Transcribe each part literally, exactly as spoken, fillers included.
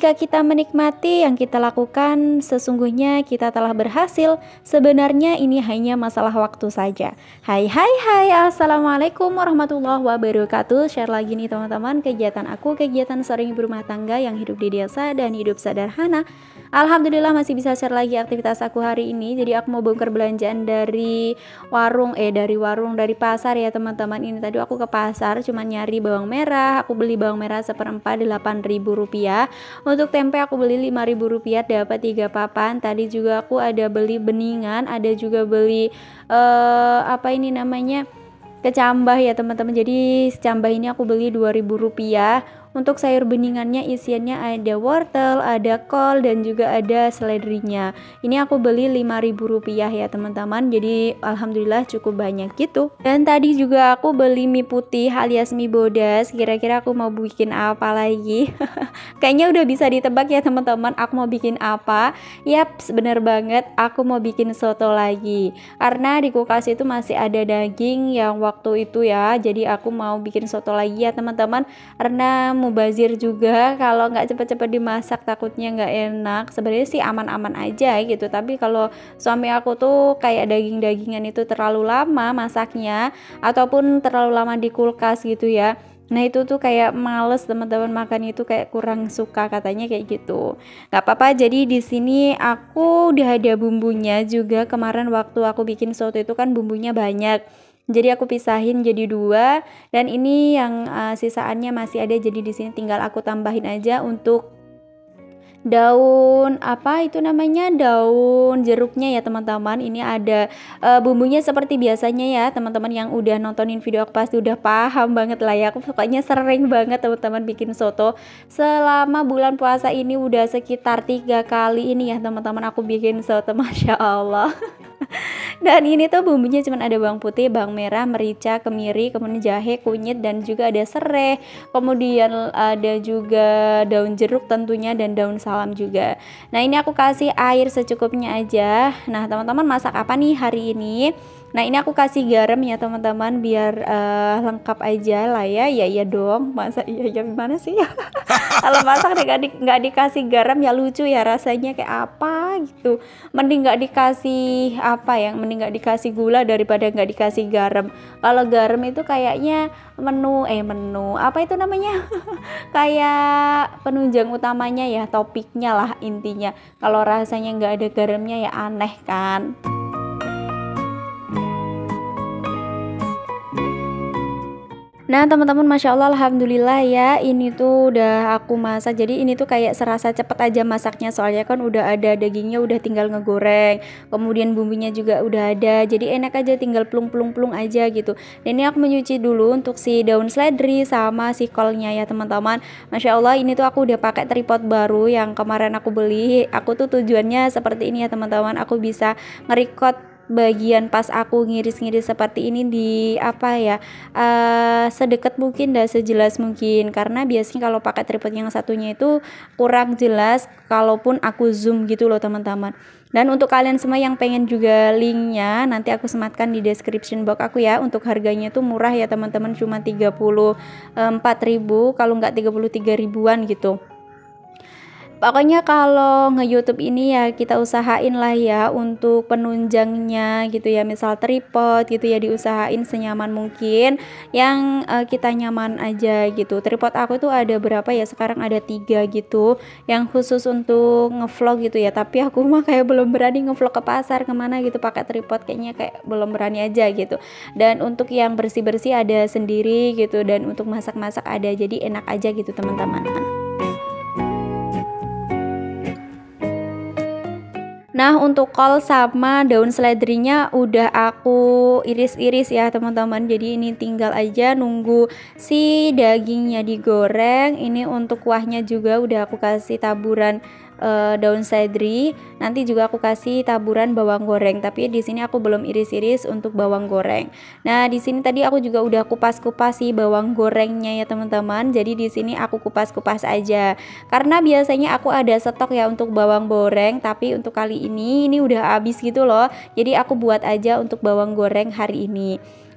Jika kita menikmati yang kita lakukan, sesungguhnya kita telah berhasil. Sebenarnya ini hanya masalah waktu saja. Hai hai hai, assalamualaikum warahmatullahi wabarakatuh. Share lagi nih teman-teman kegiatan aku, kegiatan seorang ibu rumah tangga yang hidup di desa dan hidup sederhana. Alhamdulillah masih bisa share lagi aktivitas aku hari ini. Jadi aku mau bongkar belanjaan dari warung, eh dari warung, dari pasar ya teman-teman. Ini tadi aku ke pasar cuma nyari bawang merah. Aku beli bawang merah seperempat delapan ribu rupiah. Untuk tempe aku beli lima ribu rupiah, dapat tiga papan. Tadi juga aku ada beli beningan, ada juga beli uh, apa ini namanya kecambah ya teman-teman. Jadi kecambah ini aku beli dua ribu rupiah. Untuk sayur beningannya isiannya ada wortel, ada kol, dan juga ada seledrinya. Ini aku beli lima ribu rupiah ya teman-teman. Jadi alhamdulillah cukup banyak gitu. Dan tadi juga aku beli mie putih alias mie bodas. Kira-kira aku mau bikin apa lagi? Kayaknya udah bisa ditebak ya teman-teman, aku mau bikin apa. Yap, bener banget, aku mau bikin soto lagi. Karena di kulkas itu masih ada daging yang waktu itu ya. Jadi aku mau bikin soto lagi ya teman-teman. Karena mubazir juga, kalau nggak cepet-cepet dimasak takutnya nggak enak. Sebenarnya sih aman-aman aja gitu, tapi kalau suami aku tuh kayak daging-dagingan itu terlalu lama masaknya ataupun terlalu lama di kulkas gitu ya. Nah itu tuh kayak males teman-teman, makan itu kayak kurang suka katanya kayak gitu. Gak apa-apa, jadi di sini aku udah ada bumbunya juga. Kemarin waktu aku bikin soto itu kan bumbunya banyak. Jadi aku pisahin jadi dua, dan ini yang uh, sisaannya masih ada. Jadi di sini tinggal aku tambahin aja untuk daun apa itu namanya, daun jeruknya ya teman-teman. Ini ada uh, bumbunya seperti biasanya ya teman-teman. Yang udah nontonin video aku pasti udah paham banget lah ya. Aku pokoknya sering banget teman-teman bikin soto. Selama bulan puasa ini udah sekitar tiga kali ini ya teman-teman aku bikin soto, masya Allah. Dan ini tuh bumbunya cuma ada bawang putih, bawang merah, merica, kemiri, kemudian jahe, kunyit, dan juga ada serai. Kemudian ada juga daun jeruk tentunya, dan daun salam juga. Nah ini aku kasih air secukupnya aja. Nah teman-teman, masak apa nih hari ini? Nah ini aku kasih garam ya teman-teman, biar uh, lengkap aja lah ya. Ya iya dong, masa iya ya gimana sih? Kalau masak nggak di, nggak dikasih garam ya lucu ya rasanya kayak apa gitu. Mending nggak dikasih apa ya, mending nggak dikasih gula daripada nggak dikasih garam. Kalau garam itu kayaknya menu eh menu apa itu namanya kayak penunjang utamanya ya, topiknya lah intinya. Kalau rasanya nggak ada garamnya ya aneh kan. Nah teman-teman, masya Allah, alhamdulillah ya, ini tuh udah aku masak. Jadi ini tuh kayak serasa cepet aja masaknya, soalnya kan udah ada dagingnya, udah tinggal ngegoreng, kemudian bumbunya juga udah ada, jadi enak aja, tinggal plung-plung-plung aja gitu. Dan ini aku menyuci dulu untuk si daun seledri sama si kolnya ya teman-teman. Masya Allah, ini tuh aku udah pakai tripod baru yang kemarin aku beli. Aku tuh tujuannya seperti ini ya teman-teman, aku bisa nge-record bagian pas aku ngiris-ngiris seperti ini di apa ya, uh, sedekat mungkin dan sejelas mungkin, karena biasanya kalau pakai tripod yang satunya itu kurang jelas kalaupun aku zoom gitu loh teman-teman. Dan untuk kalian semua yang pengen juga linknya, nanti aku sematkan di description box aku ya. Untuk harganya tuh murah ya teman-teman, cuma tiga puluh empat ribu, kalau nggak tiga puluh tiga ribuan gitu. Pokoknya kalau nge-YouTube ini ya kita usahain lah ya untuk penunjangnya gitu ya, misal tripod gitu ya, diusahain senyaman mungkin yang uh, kita nyaman aja gitu. Tripod aku tuh ada berapa ya, sekarang ada tiga gitu yang khusus untuk ngevlog gitu ya, tapi aku mah kayak belum berani ngevlog ke pasar kemana gitu pakai tripod, kayaknya kayak belum berani aja gitu. Dan untuk yang bersih-bersih ada sendiri gitu, dan untuk masak-masak ada, jadi enak aja gitu teman-teman. Nah untuk kol sama daun seledrinya udah aku iris-iris ya teman-teman. Jadi ini tinggal aja nunggu si dagingnya digoreng. Ini untuk kuahnya juga udah aku kasih taburan uh, daun seledri. Nanti juga aku kasih taburan bawang goreng. Tapi di sini aku belum iris-iris untuk bawang goreng. Nah di sini tadi aku juga udah kupas-kupas si bawang gorengnya ya teman-teman. Jadi di sini aku kupas-kupas aja. Karena biasanya aku ada stok ya untuk bawang goreng, tapi untuk kali ini ini udah habis gitu loh. Jadi aku buat aja untuk bawang goreng hari ini.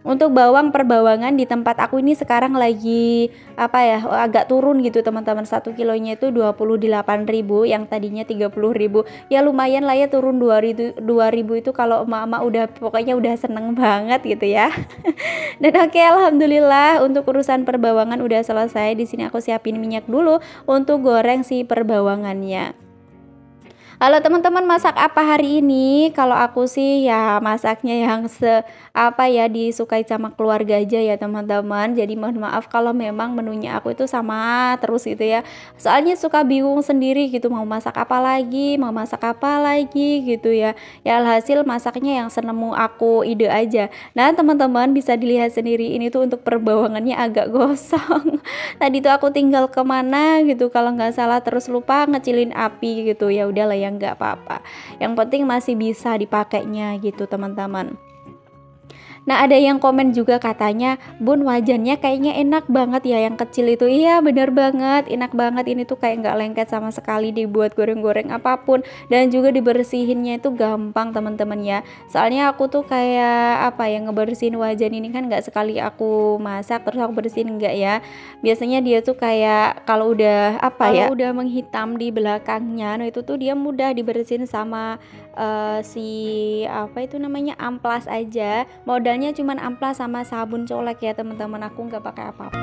Untuk bawang per bawangan di tempat aku ini sekarang lagi apa ya, agak turun gitu teman-teman. Satu kilonya itu dua puluh delapan ribu yang tadinya tiga puluh ribu. Ya lumayan lah ya, turun dua ribu itu kalau emak-emak udah pokoknya udah seneng banget gitu ya. Dan oke, alhamdulillah untuk urusan perbawangan udah selesai. Di sini aku siapin minyak dulu untuk goreng si perbawangannya. Halo teman-teman, masak apa hari ini? Kalau aku sih ya masaknya yang se apa ya disukai sama keluarga aja ya teman-teman. Jadi mohon maaf kalau memang menunya aku itu sama terus gitu ya. Soalnya suka bingung sendiri gitu, mau masak apa lagi, mau masak apa lagi gitu ya. Ya alhasil masaknya yang senemu aku ide aja. Nah teman-teman bisa dilihat sendiri ini tuh untuk perbawangannya agak gosong. Tadi tuh aku tinggal kemana gitu kalau nggak salah, terus lupa ngecilin api gitu. Ya udahlah ya, nggak apa-apa, yang penting masih bisa dipakainya gitu teman-teman. Nah ada yang komen juga katanya, Bun wajannya kayaknya enak banget ya yang kecil itu. Iya bener banget, enak banget, ini tuh kayak nggak lengket sama sekali dibuat goreng-goreng apapun, dan juga dibersihinnya itu gampang teman-teman ya. Soalnya aku tuh kayak apa ya, ngebersihin wajan ini kan nggak sekali aku masak terus aku bersihin, enggak ya. Biasanya dia tuh kayak kalau udah apa ya, udah menghitam di belakangnya, nah itu tuh dia mudah dibersihin sama uh, si apa itu namanya amplas aja. Modalnya cuman amplas sama sabun colek ya teman-teman, aku nggak pakai apa-apa.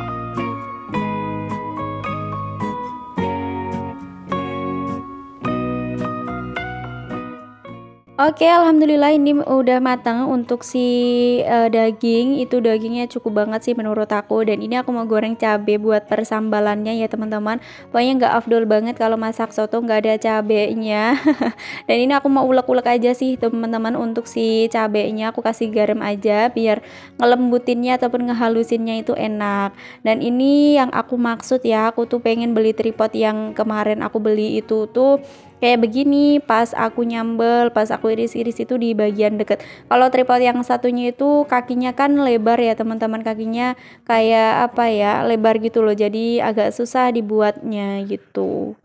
Oke, alhamdulillah ini udah matang untuk si uh, daging. Itu dagingnya cukup banget sih menurut aku, dan ini aku mau goreng cabe buat persambalannya ya teman-teman. Pokoknya nggak afdol banget kalau masak soto nggak ada cabenya. Dan ini aku mau ulek-ulek aja sih teman-teman. Untuk si cabenya aku kasih garam aja biar ngelembutinnya ataupun ngehalusinnya itu enak. Dan ini yang aku maksud ya, aku tuh pengen beli tripod yang kemarin aku beli itu tuh kayak begini. Pas aku nyambel, pas aku iris-iris itu di bagian deket. Kalau tripod yang satunya itu kakinya kan lebar ya teman-teman, kakinya kayak apa ya, lebar gitu loh, jadi agak susah dibuatnya gitu.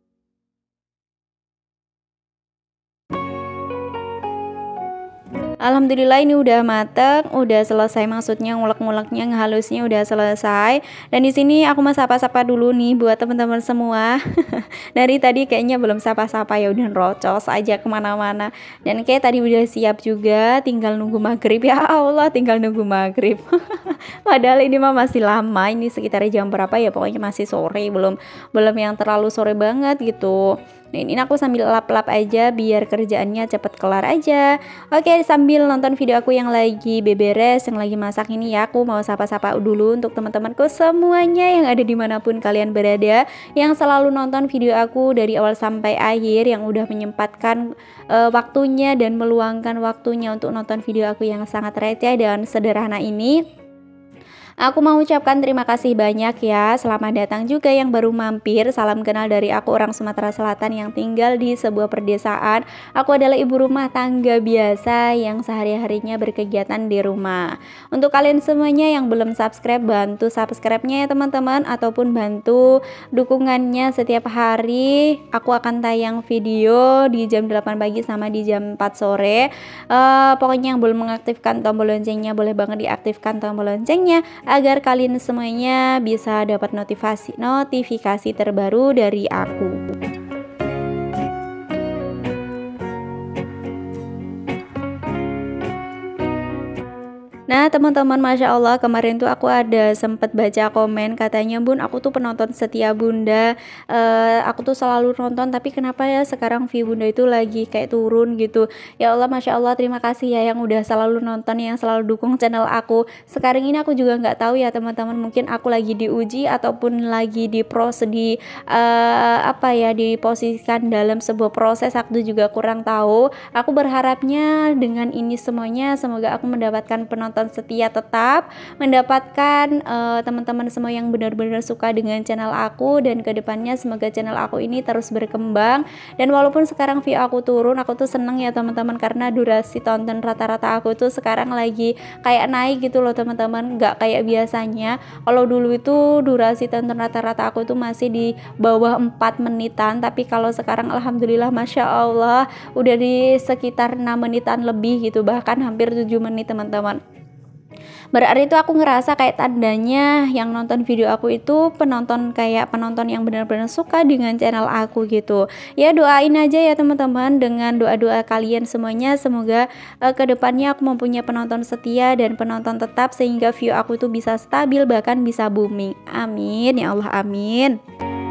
Alhamdulillah ini udah mateng, udah selesai, maksudnya ngulek-nguleknya, ngehalusnya udah selesai. Dan di sini aku mau sapa-sapa dulu nih buat teman-teman semua. Dari tadi kayaknya belum sapa-sapa ya, udah rocos aja kemana-mana. Dan kayak tadi udah siap juga, tinggal nunggu maghrib. Ya Allah, tinggal nunggu maghrib. Padahal ini mah masih lama, ini sekitar jam berapa ya, pokoknya masih sore, belum belum yang terlalu sore banget gitu. Nah ini aku sambil lap-lap aja biar kerjaannya cepet kelar aja. Oke, sambil nonton video aku yang lagi beberes, yang lagi masak ini ya, aku mau sapa-sapa dulu untuk teman-temanku semuanya yang ada dimanapun kalian berada, yang selalu nonton video aku dari awal sampai akhir, yang udah menyempatkan uh, waktunya dan meluangkan waktunya untuk nonton video aku yang sangat receh dan sederhana ini. Aku mau ucapkan terima kasih banyak ya. Selamat datang juga yang baru mampir. Salam kenal dari aku, orang Sumatera Selatan yang tinggal di sebuah perdesaan. Aku adalah ibu rumah tangga biasa yang sehari-harinya berkegiatan di rumah. Untuk kalian semuanya yang belum subscribe, bantu subscribe-nya ya teman-teman, ataupun bantu dukungannya. Setiap hari aku akan tayang video di jam delapan pagi sama di jam empat sore. uh, Pokoknya yang belum mengaktifkan tombol loncengnya, boleh banget diaktifkan tombol loncengnya agar kalian semuanya bisa dapat notifikasi notifikasi terbaru dari aku. Nah teman-teman, Masya Allah, kemarin tuh aku ada sempet baca komen katanya, Bun aku tuh penonton setia Bunda, uh, aku tuh selalu nonton, tapi kenapa ya sekarang view Bunda itu lagi kayak turun gitu. Ya Allah, Masya Allah, terima kasih ya yang udah selalu nonton, yang selalu dukung channel aku. Sekarang ini aku juga nggak tahu ya teman-teman, mungkin aku lagi diuji ataupun lagi di proses di uh, apa ya diposisikan dalam sebuah proses, aku juga kurang tahu. Aku berharapnya dengan ini semuanya semoga aku mendapatkan penonton setia, tetap mendapatkan uh, teman-teman semua yang benar-benar suka dengan channel aku, dan kedepannya semoga channel aku ini terus berkembang. Dan walaupun sekarang view aku turun, aku tuh seneng ya teman-teman, karena durasi tonton rata-rata aku tuh sekarang lagi kayak naik gitu loh teman-teman, nggak kayak biasanya. Kalau dulu itu durasi tonton rata-rata aku tuh masih di bawah empat menitan, tapi kalau sekarang alhamdulillah Masya Allah udah di sekitar enam menitan lebih gitu, bahkan hampir tujuh menit teman-teman. Berarti itu aku ngerasa kayak tandanya yang nonton video aku itu penonton kayak penonton yang benar-benar suka dengan channel aku gitu. Ya doain aja ya teman-teman dengan doa-doa kalian semuanya, semoga uh, kedepannya aku mempunyai penonton setia dan penonton tetap sehingga view aku itu bisa stabil bahkan bisa booming. Amin ya Allah, amin.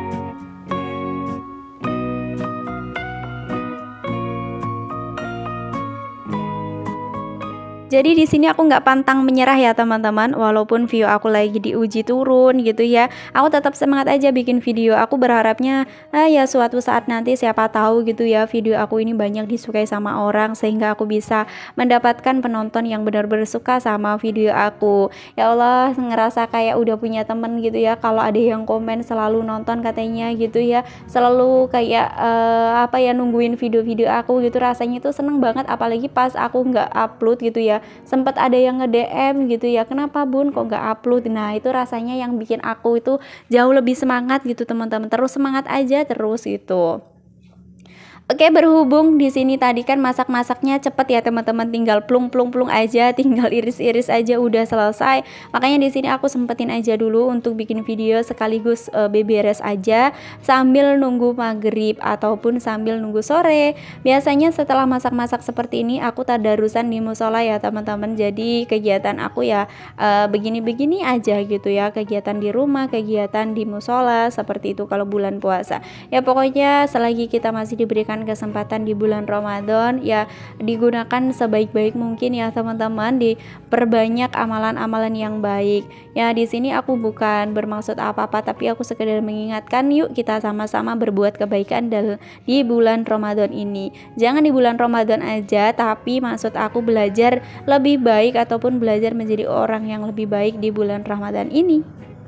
Jadi di sini aku nggak pantang menyerah ya teman-teman, walaupun view aku lagi diuji turun gitu ya, aku tetap semangat aja bikin video. Aku berharapnya ah ya suatu saat nanti siapa tahu gitu ya video aku ini banyak disukai sama orang sehingga aku bisa mendapatkan penonton yang benar-benar suka sama video aku. Ya Allah, ngerasa kayak udah punya temen gitu ya, kalau ada yang komen selalu nonton katanya gitu ya, selalu kayak uh, apa ya nungguin video-video aku gitu, rasanya itu seneng banget apalagi pas aku nggak upload gitu ya. Sempat ada yang nge-D M gitu ya, kenapa Bun kok nggak upload. Nah itu rasanya yang bikin aku itu jauh lebih semangat gitu teman-teman, terus semangat aja terus gitu. Oke, berhubung di sini tadi kan masak-masaknya cepet ya teman-teman, tinggal plung-plung-plung aja, tinggal iris-iris aja udah selesai. Makanya di sini aku sempetin aja dulu untuk bikin video sekaligus e, beberes aja sambil nunggu maghrib ataupun sambil nunggu sore. Biasanya setelah masak-masak seperti ini aku tadarusan di musola ya teman-teman. Jadi kegiatan aku ya e, begini-begini aja gitu ya, kegiatan di rumah, kegiatan di musola seperti itu kalau bulan puasa. Ya pokoknya selagi kita masih diberikan kesempatan di bulan Ramadan ya digunakan sebaik-baik mungkin ya teman-teman, diperbanyak amalan-amalan yang baik. Ya di sini aku bukan bermaksud apa-apa tapi aku sekedar mengingatkan yuk kita sama-sama berbuat kebaikan di bulan Ramadan ini. Jangan di bulan Ramadan aja tapi maksud aku belajar lebih baik ataupun belajar menjadi orang yang lebih baik di bulan Ramadan ini.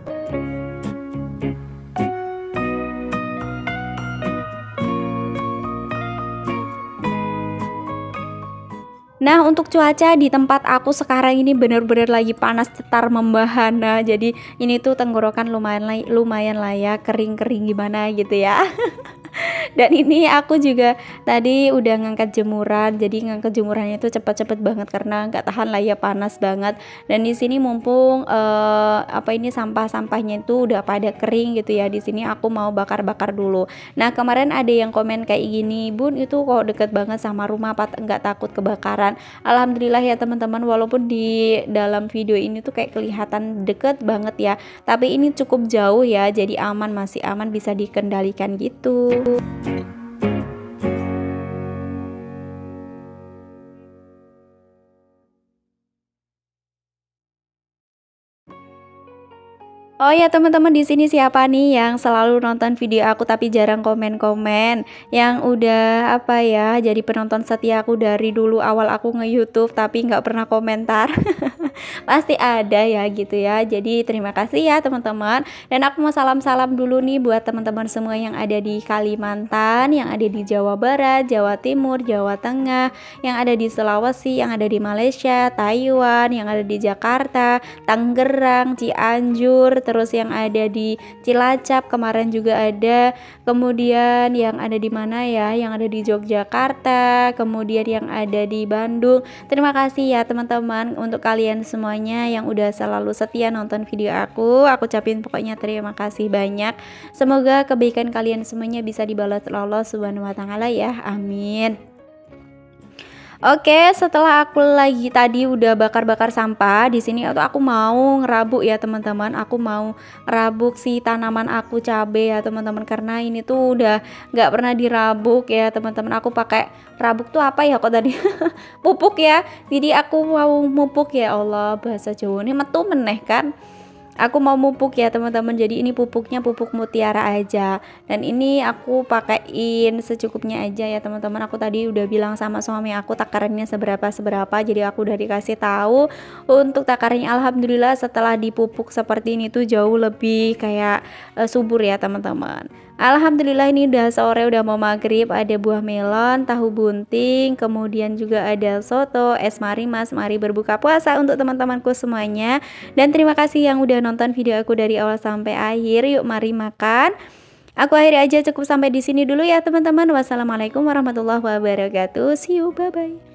Nah untuk cuaca di tempat aku sekarang ini benar-benar lagi panas cetar membahana. Jadi ini tuh tenggorokan lumayan lumayan lah ya, kering-kering gimana gitu ya. Dan ini aku juga tadi udah ngangkat jemuran, jadi ngangkat jemurannya itu cepet-cepet banget karena nggak tahan lah ya, panas banget. Dan di sini mumpung uh, apa ini sampah-sampahnya itu udah pada kering gitu ya, di sini aku mau bakar-bakar dulu. Nah kemarin ada yang komen kayak gini, Bun itu kok deket banget sama rumah, apa nggak takut kebakaran? Alhamdulillah ya teman-teman, walaupun di dalam video ini tuh kayak kelihatan deket banget ya, tapi ini cukup jauh ya, jadi aman, masih aman, bisa dikendalikan gitu. Oh ya teman-teman, di sini siapa nih yang selalu nonton video aku tapi jarang komen-komen, yang udah apa ya jadi penonton setia aku dari dulu awal aku nge-YouTube tapi nggak pernah komentar. Pasti ada ya gitu ya. Jadi terima kasih ya teman-teman. Dan aku mau salam-salam dulu nih buat teman-teman semua yang ada di Kalimantan, yang ada di Jawa Barat, Jawa Timur, Jawa Tengah, yang ada di Sulawesi, yang ada di Malaysia, Taiwan, yang ada di Jakarta, Tangerang, Cianjur, terus yang ada di Cilacap kemarin juga ada, kemudian yang ada di mana ya, yang ada di Yogyakarta, kemudian yang ada di Bandung. Terima kasih ya teman-teman untuk kalian semuanya yang udah selalu setia nonton video aku. Aku ucapin pokoknya terima kasih banyak. Semoga kebaikan kalian semuanya bisa dibalas Allah Subhanahu wa taala ya. Amin. Oke, setelah aku lagi tadi udah bakar-bakar sampah di sini, atau aku mau ngerabuk ya teman-teman. Aku mau ngerabuk si tanaman aku, cabe ya teman-teman, karena ini tuh udah nggak pernah dirabuk ya teman-teman. Aku pakai rabuk tuh apa ya kok tadi pupuk ya. Jadi aku mau mupuk ya Allah, bahasa Jawa ini metu meneh kan. Aku mau pupuk ya teman-teman, jadi ini pupuknya pupuk mutiara aja, dan ini aku pakaiin secukupnya aja ya teman-teman. Aku tadi udah bilang sama suami aku takarannya seberapa seberapa, jadi aku udah dikasih tahu untuk takarannya. Alhamdulillah setelah dipupuk seperti ini tuh jauh lebih kayak uh, subur ya teman-teman. Alhamdulillah ini udah sore, udah mau maghrib. Ada buah melon, tahu bunting, kemudian juga ada soto, es marimas. Mari berbuka puasa untuk teman-temanku semuanya. Dan terima kasih yang udah nonton video aku dari awal sampai akhir. Yuk mari makan. Aku akhiri aja, cukup sampai di sini dulu ya teman-teman. Wassalamualaikum warahmatullahi wabarakatuh. See you, bye bye.